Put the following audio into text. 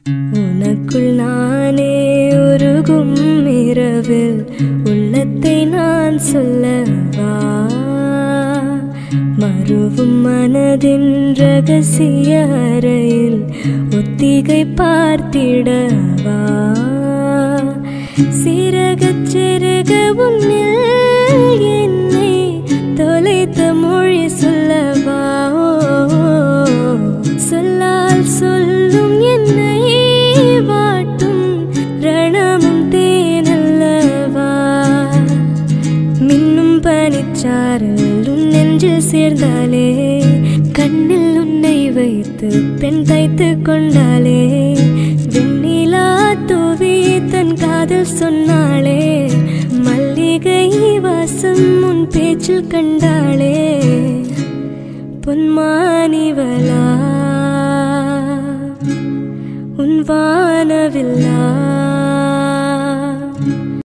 உனக்குள் நானே உருகும் இரவில் உள்ளத்தை நான் சொல்லவா, மறுவும் மனதின் ரகசிய அறையில் ஒத்திகை பார்த்திடவா, சிறகச் சிறக உன்னில் என்னை தொலைத்த மொழி சொல்லவா, சொல்லால் சொல்லும் என்னை வாட்டும் ரணமும் தேனல்லவா, மின்னும் பனிச்சாரல் உன் நெஞ்சில் சேர்ந்தாலே, கண்ணில் உன்னை வைத்து பெண் தைத்து கொண்டாலே, வெண்ணிலா தூவி தன் காதல் சொன்னாளே, மல்லிகை வாசம் உன் பேச்சில் கண்டாளே, பொன்மானிவளா உன் வானவில்லா